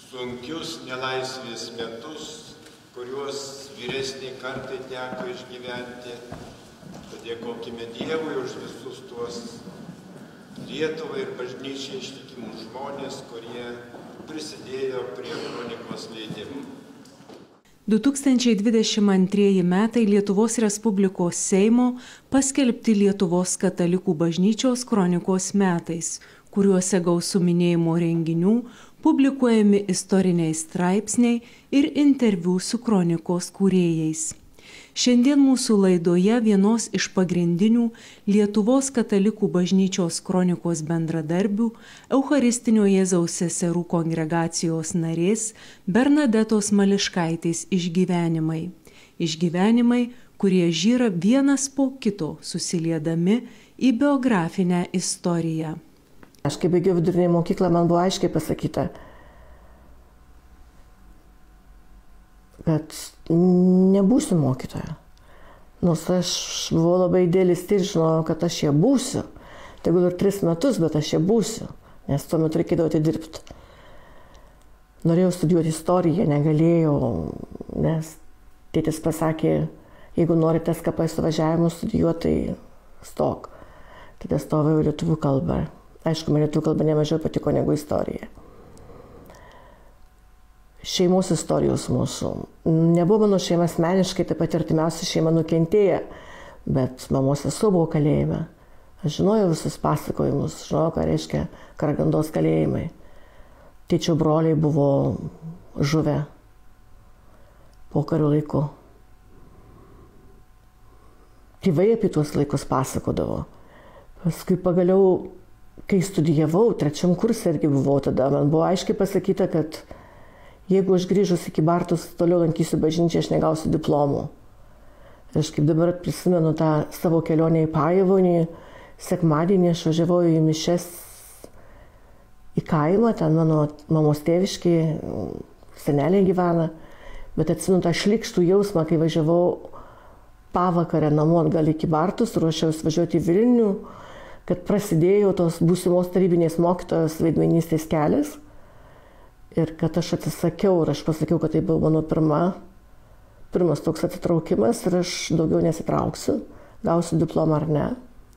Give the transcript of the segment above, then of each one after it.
sunkius nelaisvės metus, kuriuos vyresniai kartai teko išgyventi. Padėkokime Dievui už visus tuos Lietuvai ir bažnyčiai ištikimų žmonės, kurie prisidėjo prie kronikos leidimo. 2022 metai Lietuvos Respublikos Seimo paskelbti Lietuvos katalikų bažnyčios kronikos metais, kuriuose gausu minėjimo renginių, publikuojami istoriniai straipsniai ir interviu su kronikos kūrėjais. Šiandien mūsų laidoje vienos iš pagrindinių Lietuvos katalikų bažnyčios kronikos bendradarbių, Eucharistinio Jėzaus seserų kongregacijos narės Bernadetos Mališkaitės išgyvenimai. Išgyvenimai, kurie žyra vienas po kito susiliedami į biografinę istoriją. Aš kai baigiau vidurinę mokyklą, man buvo aiškiai pasakyta, kad nebūsiu mokytoja. Nors aš buvau labai idealistė ir žinojau, kad aš ją būsiu. Tegul ir 3 metus, bet aš ją būsiu, nes tuo metu reikėdavo atidirbti. Norėjau studijuoti istoriją, negalėjau, nes tėtis pasakė, jeigu nori SKP suvažiavimus studijuoti, tai stok. Tada stojau į lietuvių kalbą. Aišku, man lietuvių kalba nemažiau patiko negu istorija. Šeimos istorijos mūsų. Nebuvo mano šeima asmeniškai, taip pat artimiausia šeima nukentėję, bet mamos sesuo buvo kalėjime. Aš žinojau visus pasakojimus, žinojau, ką reiškia Karagandos kalėjimai. Tėčio broliai buvo žuvę pokario laiku. Tėvai apie tuos laikus pasakodavo. Paskui pagaliau, kai studijavau, 3 kurse irgi buvau tada, man buvo aiškiai pasakyta, kad jeigu aš grįžus iki Bartos, toliau lankysiu bažnyčią, aš negausiu diplomų. Ir aš kaip dabar prisimenu tą savo kelionę į Pajevonį, sekmadienį aš važiavau į mišes į kaimą, ten mano mamos tėviškiai, senelė gyvena, bet atsimenu tą šlykštų jausmą, kai važiavau pavakarę namo atgal iki Bartos, ruošiausi važiuoti į Vilnių, kad prasidėjo tos būsimos tarybinės mokytojos vaidmenystės kelias. Ir kad aš atsisakiau ir aš pasakiau, kad tai buvo mano pirmas toks atsitraukimas ir aš daugiau nesitrauksiu, gausiu diplomą ar ne.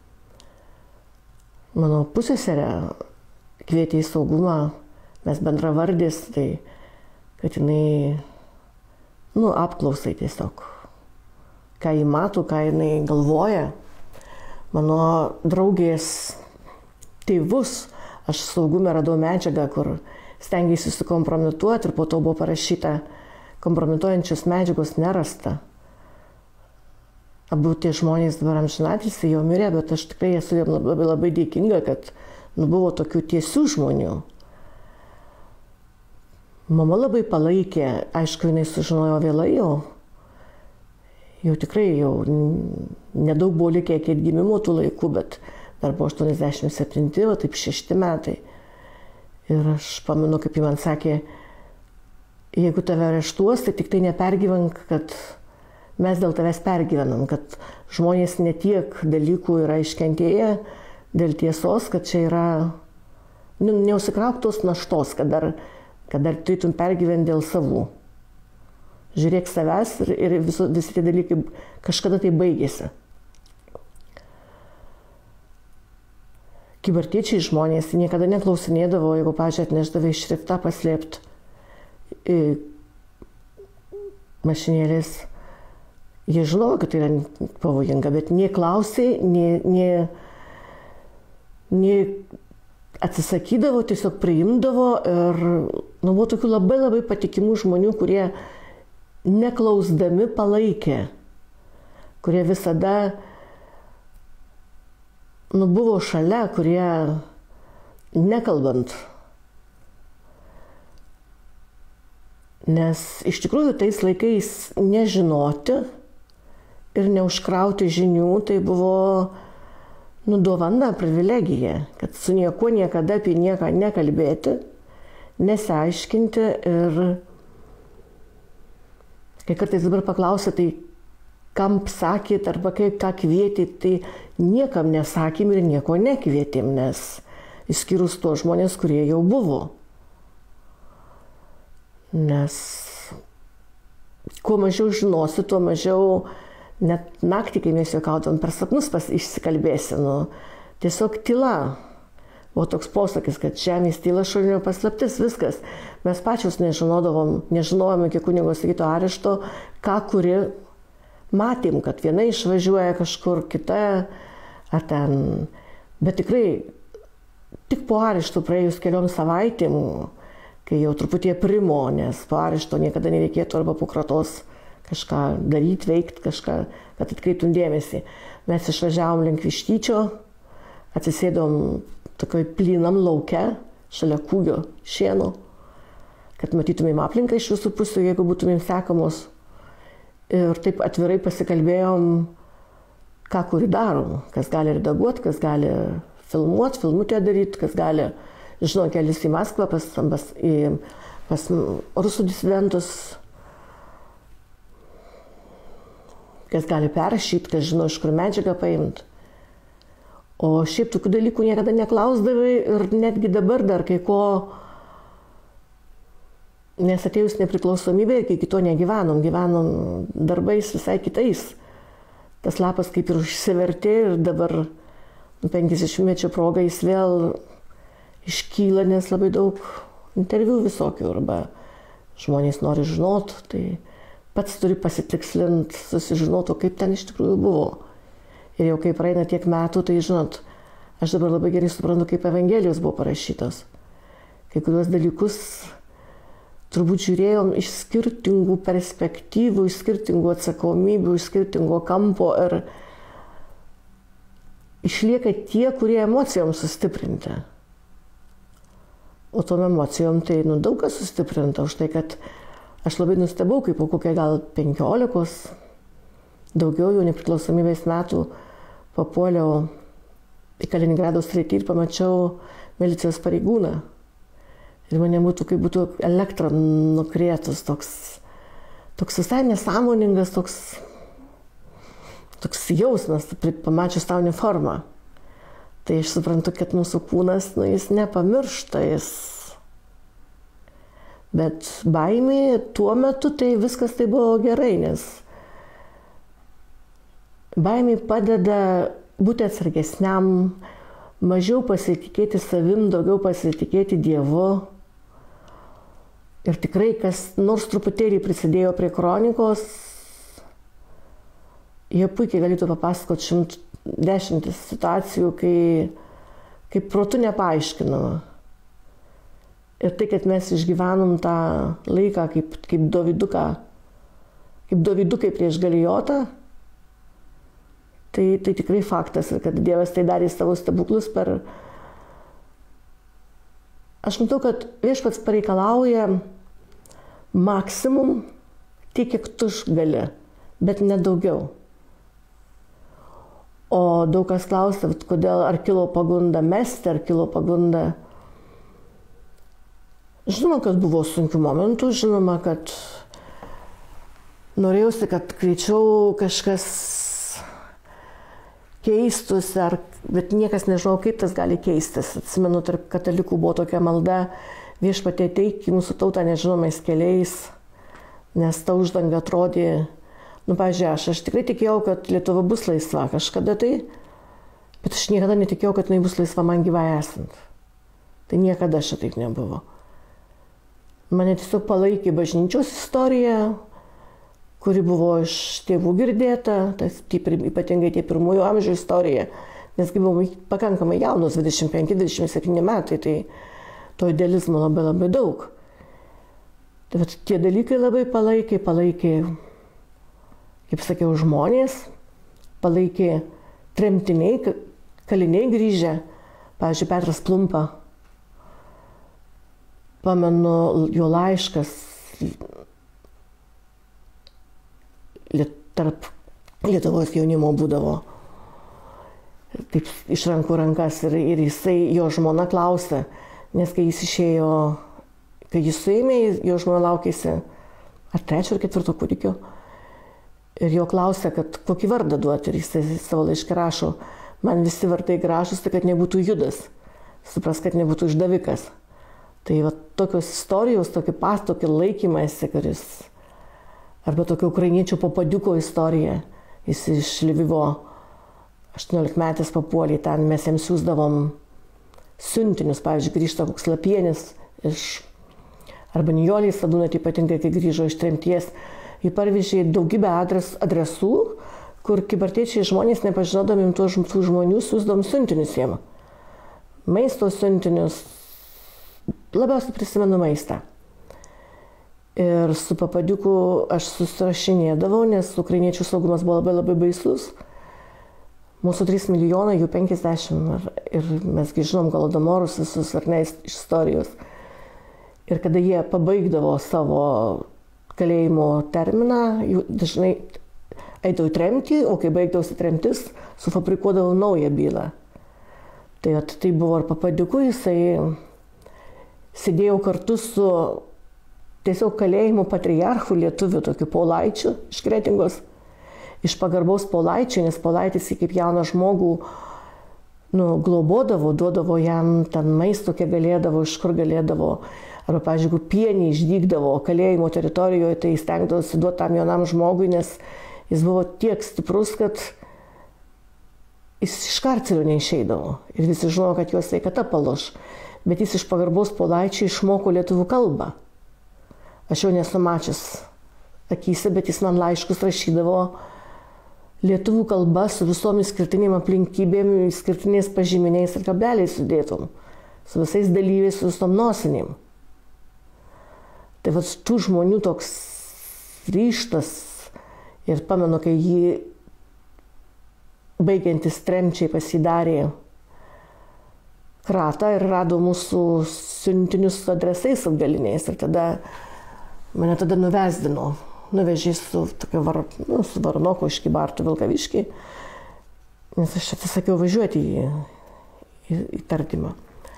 Mano pusseserė kvietė į saugumą, mes bendravardės, tai kad jinai, apklausai tiesiog, ką jį mato, ką jinai galvoja. Mano draugės tėvus, aš saugume radau medžiagą, kur stengiausi susikompromituoti ir po to buvo parašyta, kompromituojančios medžiagos nerasta. Abu tie žmonės dabar amžinatilsį jau mirė, bet aš tikrai esu jam labai dėkinga, kad buvo tokių tiesių žmonių. Mama labai palaikė, aišku, jinai sužinojo vėlai jau tikrai nedaug buvo likę iki atgimimo tų laikų, bet dar buvo 87, taip 6 metai. Ir aš pamenu, kaip jį man sakė, jeigu tave areštuos, tai tik tai nepergyvenk, kad mes dėl tavęs pergyvenam, kad žmonės netiek dalykų yra iškentėję dėl tiesos, kad čia yra neusikrauktos naštos, kad dar turėtum pergyventi dėl savų. Žiūrėk savęs ir visi tie dalykai kažkada tai baigėsi. Kybartiečiai žmonės niekada neklausinėdavo, jeigu, pavyzdžiui, atnešdavai šriftą paslėpti mašinėlės. Jie žinojo, kad tai yra pavojinga, bet nie klausė, nie atsisakydavo, tiesiog priimdavo. Ir buvo tokių labai patikimų žmonių, kurie neklausdami palaikė, kurie visada buvo šalia, kurie nekalbant. Nes iš tikrųjų tais laikais nežinoti ir neužkrauti žinių, tai buvo dovana, privilegija, kad su niekuo niekada apie nieką nekalbėti, nesiaiškinti. Ir kai kartais dabar paklausia, tai kam sakėt arba ką kvietėt, tai niekam nesakėm ir nieko nekvietėm, nes išskyrus tuos žmonės, kurie jau buvo. Nes kuo mažiau žinosi, tuo mažiau net naktį, kai mes juokaudavom, per sapnus išsikalbėsi. Tiesiog tyla. Buvo toks posakis, kad žemės tyla šulinio paslaptis, viskas. Mes pačios nežinojom iki kunigo Sigito arešto, ką kuri matėm, kad viena išvažiuoja kažkur, kita ar ten. Bet tikrai tik po arešto praėjus keliom savaitėm, kai jau truputį primo, nes po arešto niekada nereikėtų arba po kratos kažką daryti, veikti, kažką, kad atkreiptum dėmesį. Mes išvažiavom link Vištyčio, atsisėdom tokioj plynam lauke, šalia Kūgio šieno, kad matytumėm aplinką iš visų pusių, jeigu būtumėm sekamos. Ir taip atvirai pasikalbėjom, ką kuri darom, kas gali redaguoti, kas gali filmuoti, filmutę daryti, kas gali, žinau, kelius į Maskvą pas rusų disidentus, kas gali perrašyti, kas žino, iš kur medžiagą paimti. O šiaip tokių dalykų niekada neklausdavai ir netgi dabar dar kai ko, nes atėjus nepriklausomybė, kai kito negyvenom, gyvenom darbais visai kitais. Tas lapas kaip ir užsivertė ir dabar 50-mečio proga jis vėl iškyla, nes labai daug interviu visokių arba žmonės nori žinot, tai pats turi pasitikslinti, susižinoti, kaip ten iš tikrųjų buvo. Ir jau kai praeina tiek metų, tai žinot, aš dabar labai gerai suprantu, kaip Evangelijos buvo parašytos. Kai kuriuos dalykus turbūt žiūrėjom iš skirtingų perspektyvų, iš skirtingų atsakomybių, iš skirtingo kampo ir išlieka tie, kurie emocijom sustiprinti. O tom emocijom tai daug kas sustiprinta už tai, kad aš labai nustebau, kaip po kokia gal 15, daugiau jau nepriklausomybės metų papuoliau į Kaliningrado sritį ir pamačiau milicijos pareigūną. Ir mane kaip būtų elektra nukrėtus, toks visai nesąmoningas, toks jausmas, pamačius tą uniformą. Tai aš suprantu, kad mūsų kūnas, jis nepamiršta, Bet baimė tuo metu tai viskas tai buvo gerai, nes baimė padeda būti atsargesniam, mažiau pasitikėti savim, daugiau pasitikėti Dievu. Ir tikrai, kas nors truputėlį prisidėjo prie kronikos, jie puikiai galėtų papasakoti 110 situacijų, kai protu nepaaiškinama. Ir tai, kad mes išgyvenom tą laiką kaip Dovydukai prieš Galijotą, tai tikrai faktas, ir kad Dievas tai darė savo stebuklus Aš matau, kad Viešpats pareikalauja maksimum tiek, kiek tu gali, bet ne daugiau. O daug kas klausia, kodėl ar kilo pagunda mesti, ar kilo pagunda. Žinoma, kad buvo sunkių momentų, žinoma, kad norėjausi, kad greičiau kažkas keistųsi, bet niekas nežinau, kaip tas gali keistis. Atsimenu, tarp katalikų buvo tokia malda, Viešpatie ateik į mūsų tautą nežinomais keliais, nes ta uždanga atrodė, pavyzdžiui, aš tikrai tikėjau, kad Lietuva bus laisva kažkada tai, bet aš niekada netikėjau, kad jinai bus laisva man gyvai esant. Tai niekada šitaip nebuvo. Mane tiesiog palaikė bažnyčios istorija, kuri buvo iš tėvų girdėta, ypatingai tie pirmųjų amžių istorija, nes buvome pakankamai jaunos, 25-27 metai, tai to idealizmo labai labai daug. Tai tie dalykai labai palaikė, kaip sakiau, žmonės, palaikė tremtiniai, kaliniai grįžę, pavyzdžiui, Petras Plumpa, pamenu jo laiškas, tarp Lietuvos jaunimo būdavo taip iš rankų rankas ir jisai, jo žmona klausė, nes kai jis išėjo, kai jis suėmė, jo žmona laukėsi ar 3 ar 4 kūdikio ir jo klausė, kad kokį vardą duoti ir jisai savo laišką rašo, man visi vardai gražus, tai kad nebūtų Judas, supras, kad nebūtų išdavikas. Tai va, tokios istorijos, tokį laikymąsi, kuris, arba tokio ukrainiečių Popadiuko istorija, jis iš Lvivo 18-metis papuolė, ten mes jiems siūsdavom siuntinius, pavyzdžiui, grįžta koks Lapienis arba Nijolė Sadūnaitė ypatingai, kai grįžo iš tremties, jį parvežė daugybę adresų, kur kybartiečiai žmonės, nepažinodami tų žmonių, siūsdavom siuntinius jiem. Maisto siuntinius, labiausiai prisimenu maistą. Ir su Popadiuku aš susirašinėdavau, nes ukrainiečių saugumas buvo labai labai baisus. Mūsų 3 milijonai, jų 50 ir mesgi žinom Golodomorus visus ar ne iš istorijos. Ir kada jie pabaigdavo savo kalėjimo terminą, jų dažnai eidavo į tremtį, o kai baigdavosi tremtis, sufabrikuodavo naują bylą. Tai buvo ir Popadiuku, jisai sėdėjo kartu su tiesiog kalėjimo patriarchu lietuviu, tokiu Paulaičiu iš Kretingos. Iš pagarbaus Paulaičiui, nes Paulaitis kaip jauną žmogų globodavo, duodavo jam ten maisto, kiek galėdavo, iš kur galėdavo. Arba, pavyzdžiui, pienį išdygdavo kalėjimo teritorijoje, tai stengdavosi duoti tam jaunam žmogui, nes jis buvo tiek stiprus, kad jis iš karcelio neišeidavo. Ir visi žinojo, kad jo sveikata palūš. Bet jis iš pagarbaus Paulaičiui išmoko lietuvių kalbą. Aš jau nesu mačius akyse, bet jis man laiškus rašydavo lietuvių kalba su visom išskirtinėm aplinkybėm, išskirtiniais pažyminiais ir kableliais sudėtum. Su visais dalyviais, su visom nosinėm. Tai va, tų žmonių toks ryžtas. Ir pamenu, kai jį baigiantis tremčiai pasidarė kratą ir rado mūsų siuntinius adresais atgaliniais. Ir mane tada nuvesdino. Nuvežė su Varnoko iš Kybartų Vilkaviškį, nes aš atsisakiau važiuoti į tardymą.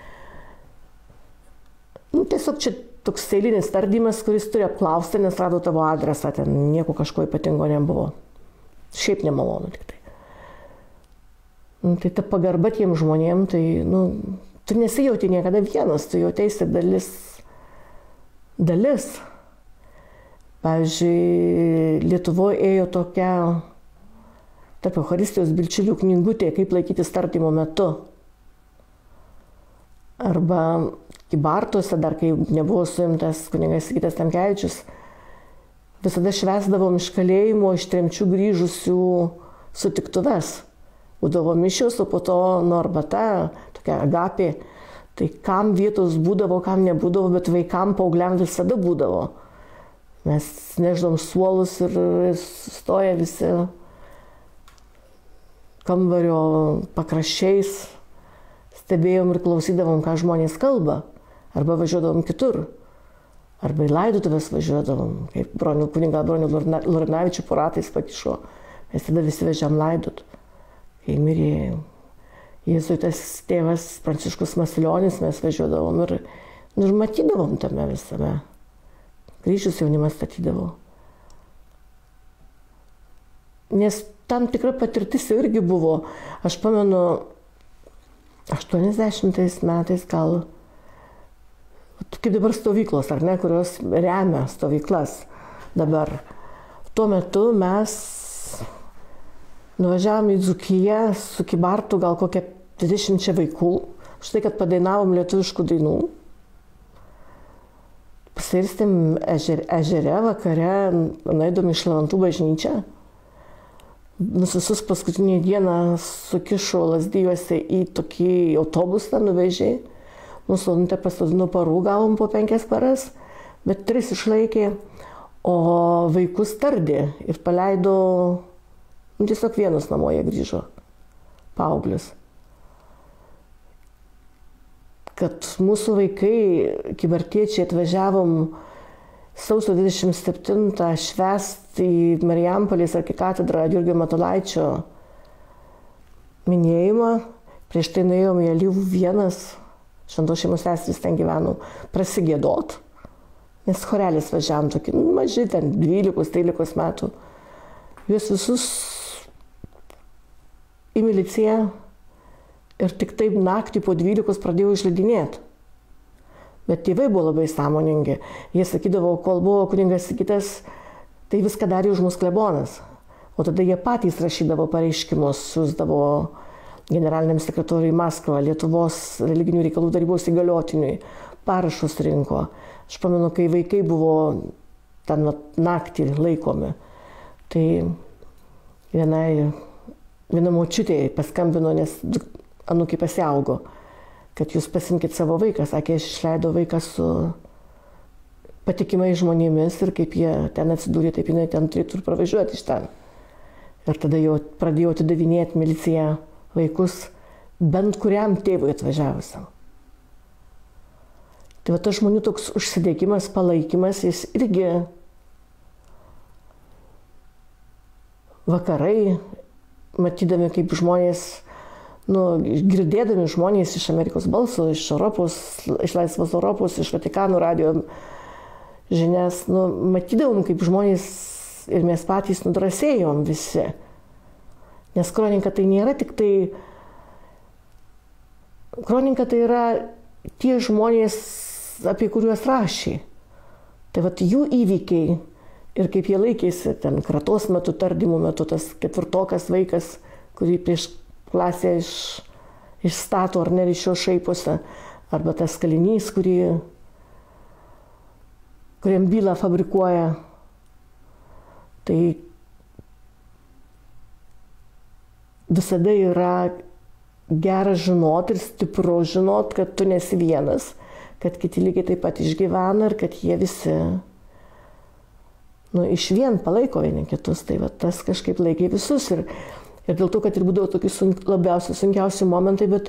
Tiesiog čia toks eilinis tardymas, kuris turi apklausti, nes rado tavo adresą, ten nieko kažko ypatingo nebuvo. Šiaip nemalonu tik tai. Tai ta pagarba tiem žmonėm, tai tu nesijauti niekada vienas, tu jautėsi dalis. Pavyzdžiui, Lietuvoje ėjo tokia tarp Eucharistijos bičiulių knygutė, kaip laikytis tardymo metu. Arba Kybartuose, dar kai nebuvo suimtas kunigas Sigitas Tamkevičius, visada švęsdavom iš kalėjimo, iš tremčių grįžusių sutiktuves. Būdavo mišios, o po to arbata, tokia agapė. Tai kam vietos būdavo, kam nebūdavo, bet vaikam, paaugliam visada būdavo. Mes neždom suolus ir stoja visi kambario pakraščiais, stebėjom ir klausydavom, ką žmonės kalba, arba važiuodavom kitur, arba į laidotuvės važiuodavom, kaip kunigą Bronių Laurinavičių po ratais pakišo, mes tada visi vežiam laidot. Kai mirė jėzuitas tėvas Pranciškus Masilionis, mes važiuodavom ir matydavom tame visame. Kryžius jaunimas statydavo. Nes tam tikra patirtis jau irgi buvo. Aš pamenu, 80 metais gal, kaip dabar stovyklos, ar ne, kurios remia stovyklas dabar. Tuo metu mes nuvažiavom į Dzūkiją su Kybartų gal kokią 20 vaikų, štai kad padainavom lietuviškų dainų. Pasirstėm ežere vakare, nueidom į Šlavantų bažnyčią. Visus paskutinį dieną sukišo Lazdijuose į tokį autobusą, nuvežė. Mūsų Onutę pasodino parų, gavom po 5 paras, bet 3 išlaikė, o vaikus tardė ir paleido, tiesiog vienus namo jie grįžo, paauglius. Kad mūsų vaikai, kybartiečiai, atvažiavom sausio 27 švęsti į Marijampolės arkikatedrą Jurgio Matulaičio minėjimą. Prieš tai nuėjom į Alyvų 1, Šventos šeimos seserys ten gyveno, prasigėdot. Nes chorelis važiavom tokį, maži, ten 12-13 metų. Juos visus į miliciją. Ir tik taip naktį po 12 pradėjau išleidinėti. Bet tėvai buvo labai sąmoningi. Jie sakydavo, kol buvo kunigas Sigitas, tai viską darė už mus klebonas. O tada jie patys rašydavo pareiškimus, siųsdavo generaliniam sekretoriui į Maskvą, Lietuvos religinių reikalų tarybos įgaliotiniui, parašus rinko. Aš pamenu, kai vaikai buvo ten naktį laikomi, tai viena močiutė paskambino, nes anūkiai pasiaugo, kad jūs pasimkit savo vaiką. Sakė, aš išleidau vaiką su patikimai žmonėmis ir kaip jie ten atsidūrė, taip jinai ten turėtų ir pravažiuoti iš ten. Ir tada jau pradėjo atidavinėti milicija vaikus bent kuriam tėvui atvažiavusiam. Tai va tas žmonių toks užsidėkimas, palaikymas, jis irgi vakarai, matydami kaip žmonės, girdėdami žmonės iš Amerikos balso, iš Europos, iš Laisvos Europos, iš Vatikano radijo žinias, matydavom kaip žmonės ir mes patys nudrasėjom visi. Nes kronika tai nėra tik tai, kronika tai yra tie žmonės, apie kuriuos rašė. Tai vat jų įvykiai ir kaip jie laikėsi ten kratos metu, tardymų metu, tas ketvirtokas vaikas, kurį prieš klasę išstato ar ne iš jo šaiposi, arba tas kalinys, kuriam bylą fabrikuoja. Tai visada yra gera žinot ir stipru žinot, kad tu nesi vienas, kad kiti lygiai taip pat išgyvena ir kad jie visi iš vien palaiko vieni kitus. Tai va, tas kažkaip laikė visus. Ir dėl to, kad ir būdavo tokie labiausiai sunkiausi momentai, bet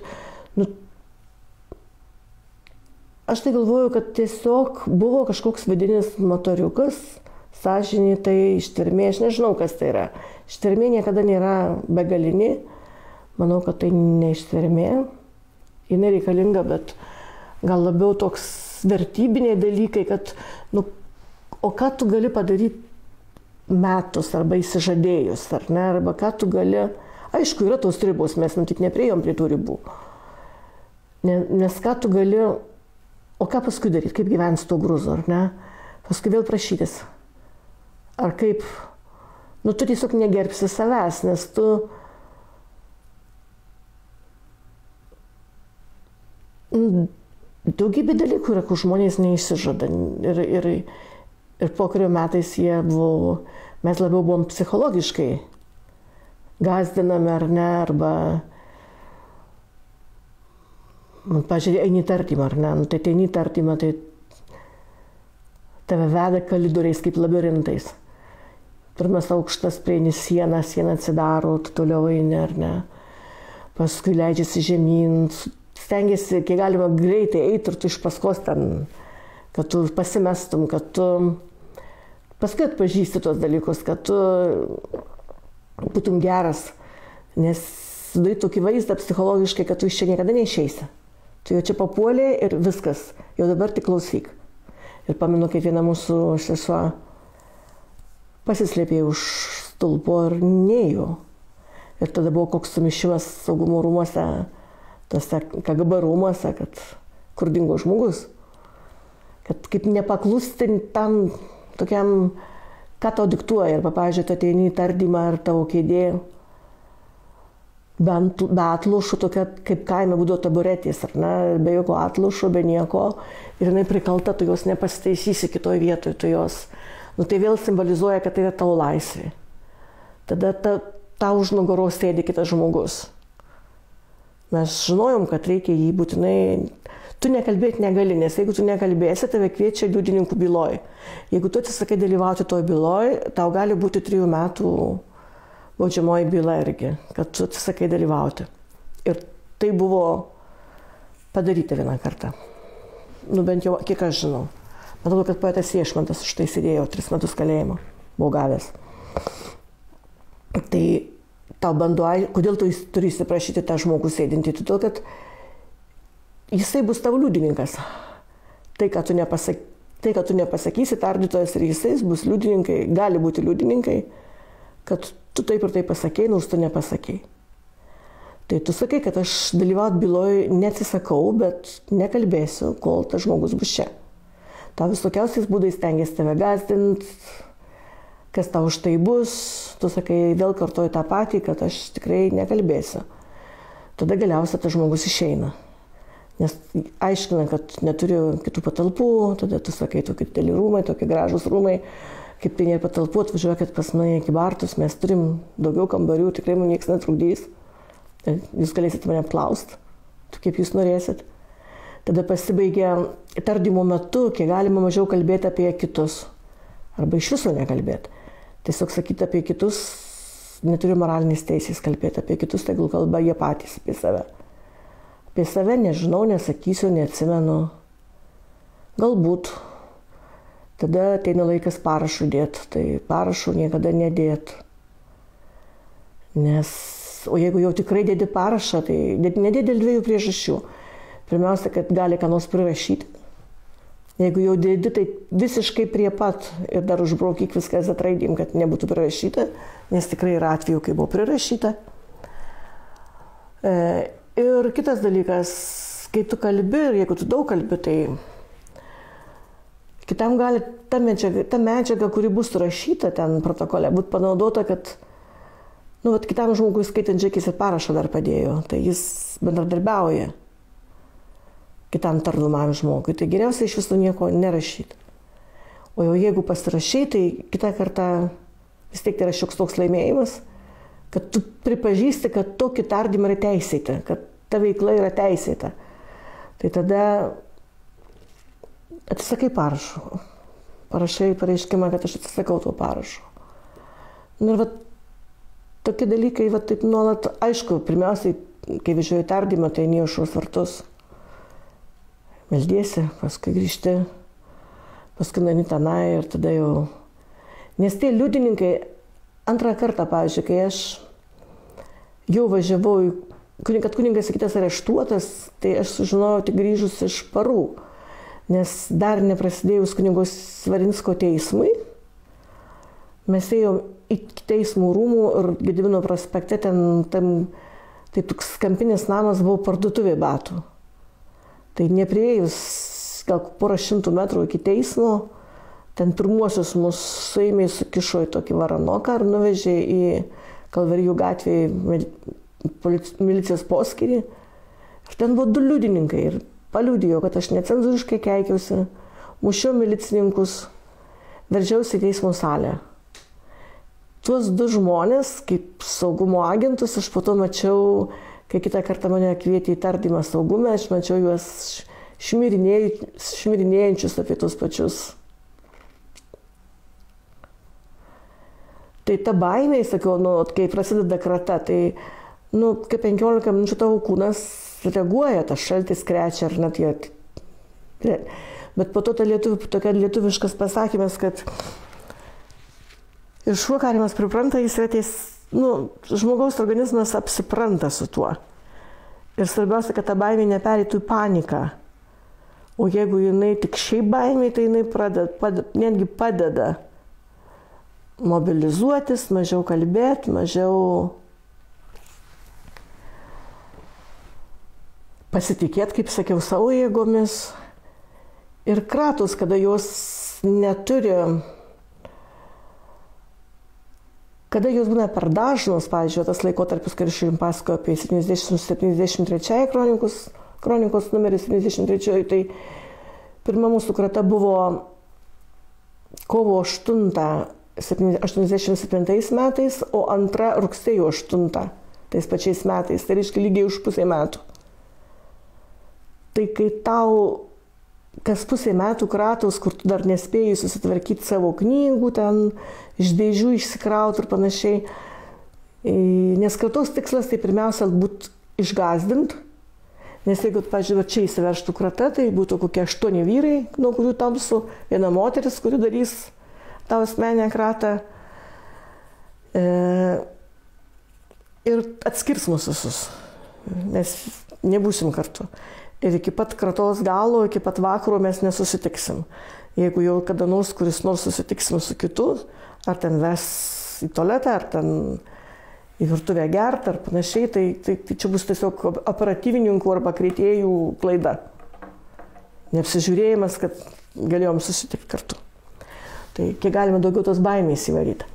aš tai galvoju, kad tiesiog buvo kažkoks vidinis motoriukas, sąžinė, tai ištvermė, aš nežinau, kas tai yra. Ištvermė niekada nėra begalinė, manau, kad tai ne ištvermė, jinai reikalinga, bet gal labiau toks vertybiniai dalykai, kad, o ką tu gali padaryti metus arba įsižadėjus, ar ne, arba ką tu gali, aišku, yra tos ribos, mes tik nepriejom prie tų ribų, nes ką tu gali, o ką paskui daryti, kaip gyventi su to gruzu, ar ne, paskui vėl prašytis, ar kaip, tu tiesiog negerbsi savęs, nes tu daugybė dalykų yra, kur žmonės neišsižada ir pokario metais mes labiau buvom psichologiškai gąsdinami, ar ne, arba, pažiūrėjau, eini tardymą, ar ne, tai eini tardymą, tai tave veda kalidoriais kaip labirintais. Pirmas aukštas prieini sieną atsidaro, tu toliau eini, ar ne, paskui leidžiasi žemyn, stengiasi, kiek galima greitai eiti ir tu iš paskos ten, kad tu pasimestum, kad tu paskui atpažįsti tos dalykus, kad tu būtum geras, nes sudarai tokį vaizdą psichologiškai, kad tu iš čia niekada neišeisi. Tu jau čia papuolė ir viskas, jau dabar tik klausyk. Ir pamenu, kaip viena mūsų sesuo pasislėpė už stulpo ir neėjo. Ir tada buvo koks sumišimas saugumo rūmuose, tose KGB rūmuose, kad kur dingo žmogus. Kad kaip nepaklusti tam tokiam, ką tau diktuoja. Ir pavyzdžiui, tu ateini į tardymą ir tavo kėdė be atlušų, tokia kaip kaime būdavo taburetės, ar ne, be jokio atlušo, be nieko. Ir jinai prikalta, tu jos nepasitaisysi kitoje vietoje, tu jos. Tai vėl simbolizuoja, kad tai yra tavo laisvė. Tada tau už nugaros sėdi kitas žmogus. Mes žinojom, kad reikia jį būtinai. Tu nekalbėti negali, nes jeigu tu nekalbėsi, tave kviečia liudininkų byloj. Jeigu tu atsisakai dalyvauti toj byloj, tau gali būti 3 metų baudžiamoji byla irgi, kad tu atsisakai dalyvauti. Ir tai buvo padaryta vieną kartą. Bent jau, kiek aš žinau. Matau, kad poetas Iešmantas už tai sėdėjo 3 metus kalėjimo, buvo gavęs. Tai tau bando, kodėl tu turi įsiprašyti tą žmogų sėdinti? Todėl, kad jisai bus tavo liudininkas. Tai, ką tu nepasakysi, tardytojas ir jisai bus liudininkai, gali būti liudininkai, kad tu taip ir taip pasakei, nors tu nepasakei. Tai tu sakai, kad aš dalyvauti byloje neatsisakau, bet nekalbėsiu, kol tas žmogus bus čia. Tau visokiausiais būdais stengiasi tave gąsdinti, kas tau už tai bus. Tu sakai, vėl kartuoji tą patį, kad aš tikrai nekalbėsiu. Tada galiausiai tas žmogus išeina. Nes aiškina, kad neturiu kitų patalpų, tada tu sakai, tokie dideli rūmai, tokie gražūs rūmai, kaip tai nėra patalpų, atvažiuokit pas mane į Kybartus, mes turim daugiau kambarių, tikrai man niekas netrukdys. Jūs galėsit mane apklausti, kaip jūs norėsit. Tada pasibaigia tardymo metu, kiek galima mažiau kalbėti apie kitus. Arba iš viso nekalbėti. Tiesiog sakyti apie kitus, neturiu moralinės teisės kalbėti apie kitus, tegul kalba jie patys apie save. Apie save nežinau, nesakysiu, neatsimenu. Galbūt. Tada ateina laikas parašų dėti, tai parašų niekada nedėti. O jeigu jau tikrai dėdi parašą, tai nedėdi dėl dviejų priežasčių. Pirmiausia, kad gali ką nors prirašyti. Jeigu jau dėdi, tai visiškai prie pat ir dar užbraukyk viską Z raidėm, kad nebūtų prirašyta, nes tikrai yra atvejų, kai buvo prirašyta. Ir kitas dalykas, kai tu kalbi ir jeigu tu daug kalbi, tai kitam gali ta medžiaga, kuri bus surašyta ten protokole, būti panaudota, kad kitam žmogui skaitant žiūrėkis ir parašą dar padėjo, tai jis bendradarbiauja kitam tardomam žmogui, tai geriausia iš viso nieko nerašyti. O jau jeigu pasirašai, tai kitą kartą vis tiek tai yra šioks toks laimėjimas, kad tu pripažįsti, kad tokį tardymą yra teisėta, kad ta veikla yra teisėta. Tai tada atsisakai parašo. Parašai pareiškimą, kad aš atsisakau tuo parašu. Ir tokie dalykai, taip nuolat, aišku, pirmiausiai, kai važiuoju tardymą, tai eini aušros vartus. Meldiesi, paskui grįžti, paskui nueini tenai ir tada jau. Nes tie liudininkai, antrą kartą, pavyzdžiui, kai aš jau važiavau, kad kunigas kitas areštuotas, tai aš sužinojau tik grįžus iš Parų. Nes dar neprasidėjus kunigos Svarinsko teismui, mes ėjom į teismų rūmų ir Gedimino prospekte tai toks kampinis namas buvo parduotuvė batų. Tai nepriėjus gal porą šimtų metrų iki teismo, ten pirmuosius mus suėmė, sukišo į tokį varanoką ir nuvežė į Kalvarijų gatvėje milicijos poskyrį. Ir ten buvo 2 liudininkai ir paliudijo, kad aš necenzūriškai keikiausi, mušiau milicininkus, veržiausi į teismo salę. Tuos 2 žmonės, kaip saugumo agentus, aš po to mačiau, kai kitą kartą mane kvietė į tardymą saugume, aš mačiau juos šmirinėjančius apie tos pačius. Tai ta baimė, sakiau, kai prasideda krata, tai kai 15 minučių tavo kūnas reaguoja, tas šaltis krečia ar net jie. Bet po to tokia lietuviškas pasakymas, kad ir šuo karimas pripranta, jis yra žmogaus organizmas apsipranta su tuo. Ir svarbiausia, kad ta baimė nepereitų į paniką. O jeigu jinai tik šiaip baimė, tai jinai netgi padeda mobilizuotis, mažiau kalbėti, mažiau pasitikėti, kaip sakiau, savo jėgomis. Ir kratos, kada jos neturi, kada jos būna per dažnos, pavyzdžiui, tas laikotarpis, kai aš jums pasakoju apie 73 kronikos numeris 73, tai pirma mūsų krata buvo kovo 8 87 metais, o antra rugsėjo 8 tais pačiais metais, tai reiškia lygiai už pusę metų. Tai kai tau kas pusę metų kratos, kur tu dar nespėjai susitvarkyti savo knygų, ten iš dėžių išsikrauti ir panašiai. Nes kratos tikslas tai pirmiausia būt išgąsdint, nes jeigu, pažiūrėjau, čia įsiverštų krata, tai būtų kokie 8 vyrai, nuo kurių tamsų, 1 moteris, kuri darys tavo asmeninę kratą. Ir atskirs mus visus, mes nebūsim kartu. Ir iki pat kratos galo, iki pat vakaro mes nesusitiksim. Jeigu jau kada nors, kuris nors susitiksim su kitu, ar ten ves į tualetą, ar ten į virtuvę gerti ar panašiai, tai čia bus tiesiog operatyvininkų arba kreitėjų klaida. Neapsižiūrėjimas, kad galėjom susitikti kartu. Tai kiek galima daugiau tos baimės įvaryti.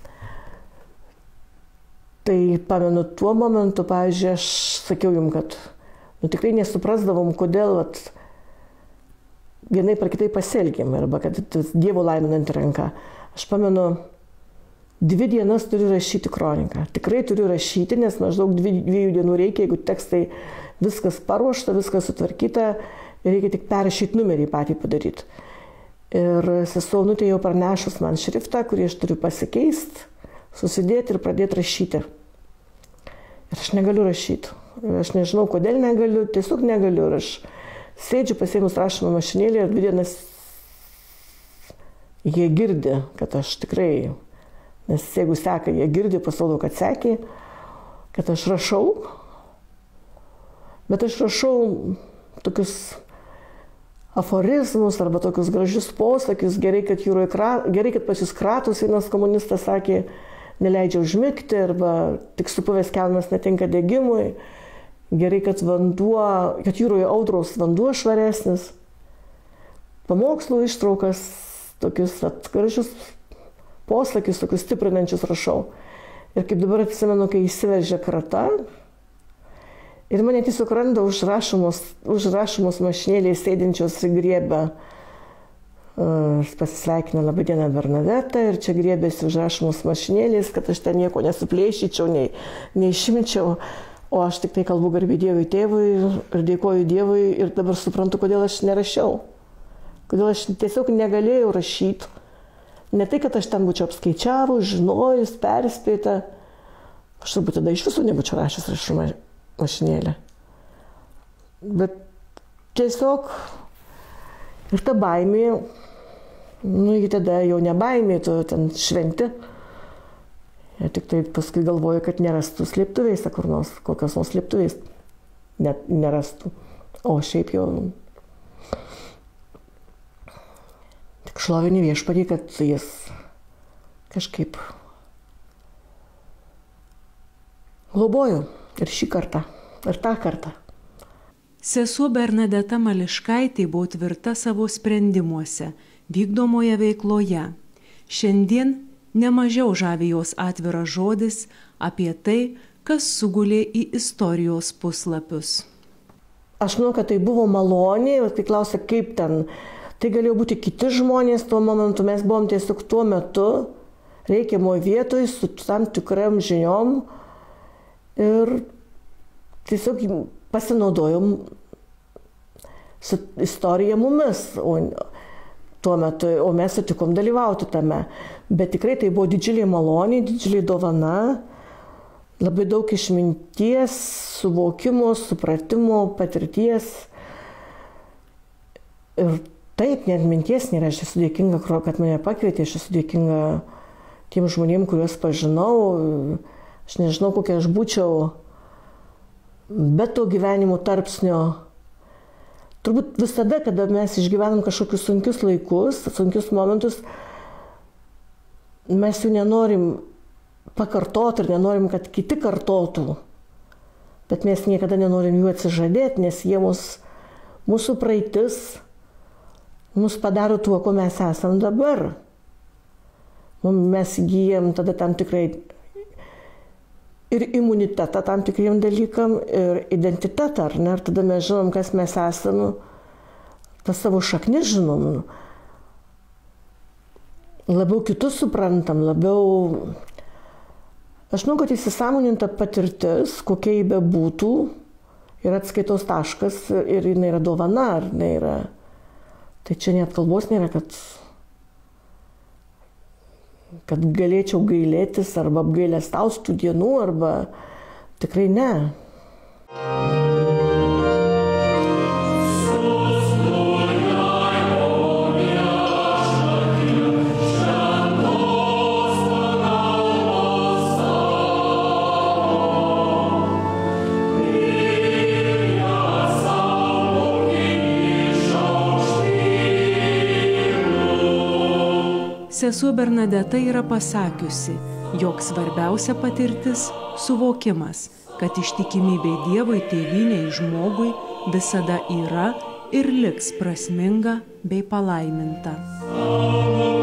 Tai pamenu tuo momentu, pavyzdžiui, aš sakiau jums, kad tikrai nesuprasdavom, kodėl vienaip ar kitaip pasielgėm, arba kad Dievo laiminanti ranka. Aš pamenu, 2 dienas turiu rašyti kroniką. Tikrai turiu rašyti, nes maždaug 2 dienų reikia, jeigu tekstai viskas paruošta, viskas sutvarkyta, reikia tik perrašyti numerį patį padaryti. Ir sesuo Onutė jau pranešus man šriftą, kurį aš turiu pasikeisti, susidėti ir pradėti rašyti. Ir aš negaliu rašyti. Aš nežinau, kodėl negaliu, tiesiog negaliu. Ir aš sėdžiu pasiėmus rašymą mašinėlį ir 2 dienas jie girdi, kad aš tikrai, nes jeigu seka, jie girdi, pasirodo, kad sekė, kad aš rašau. Bet aš rašau tokius aforizmus arba tokius gražius posakius, gerai, kad pas jūs kratus, vienas komunistas sakė, neleidžia užmigti, arba tik supuvęs kelmas netinka degimui, gerai, kad jūroje audros vanduo švaresnis. Pamokslų ištraukas, tokius gražius posakius, tokius stiprinančius rašau. Ir kaip dabar atsimenu, kai įsiveržė krata, ir mane tiesiog randa užrašomos mašinėlėje sėdinčios ir griebia, pasisveikina, labai diena Bernadeta, ir čia griebėsi užrašomos mašinėlės, kad aš ten nieko nesuplėšyčiau, neišimčiau, o aš tik tai kalbu garbė Dievui tėvui ir dėkoju Dievui ir dabar suprantu, kodėl aš nerašiau. Kodėl aš tiesiog negalėjau rašyti. Ne tai, kad aš ten būčiau apskaičiavus, žinojus, perspėta. Aš turbūt tada iš visų nebūčiau rašęs rašymą mašinėlę. Bet tiesiog ir ta baimė, iki tada jau ne baimė, tu ten šventi. Ir tik tai paskui galvoju, kad nerastų slėptuvės, kur nors, kokios nors slėptuvės nerastų. O šiaip jau tik šlovini Viešpatį, kad jis kažkaip globojo. Ir šį kartą, ir tą kartą. Sesuo Bernadeta Mališkaitė buvo tvirta savo sprendimuose, vykdomoje veikloje. Šiandien nemažiau žavi jos atviras žodis apie tai, kas sugulė į istorijos puslapius. Aš manau, kad tai buvo malonė, ir tai klausia, kaip ten. Tai galėjo būti kiti žmonės tuo momentu, mes buvom tiesiog tuo metu reikiamoje vietoje su tam tikram žiniom. Ir tiesiog pasinaudojom su istorija mumis tuo metu, o mes sutikom dalyvauti tame. Bet tikrai tai buvo didžiulė malonė, didžiulė dovana, labai daug išminties, suvokimo, supratimo, patirties. Ir taip, net minties nėra, aš esu dėkinga, kad mane pakvietė, aš esu dėkinga tiem žmonėm, kuriuos pažinau. Aš nežinau, kokia aš būčiau be to gyvenimo tarpsnio. Turbūt visada, kada mes išgyvenam kažkokius sunkius laikus, sunkius momentus, mes jų nenorim pakartoti ir nenorim, kad kiti kartotų. Bet mes niekada nenorim jų atsižadėti, nes jie mūsų praeitis mus padaro tuo, ko mes esam dabar. Mes įgyjam tada tam tikrai ir imunitetą tam tikriem dalykam, ir identitetą, ar ne? Ir tada mes žinom, kas mes esame, tas savo šaknis žinom. Labiau kitus suprantam, labiau... Aš manau, kad įsisąmoninta patirtis, kokia jį bebūtų, yra atskaitos taškas ir jinai yra dovana, ar jinai yra... Tai čia net kalbos nėra, kad galėčiau gailėtis arba apgailestaut tų dienų, arba tikrai ne. Sesuo Bernadeta yra pasakiusi, jog svarbiausia patirtis suvokimas, kad ištikimybė Dievui, tėvynei, žmogui visada yra ir liks prasminga bei palaiminta.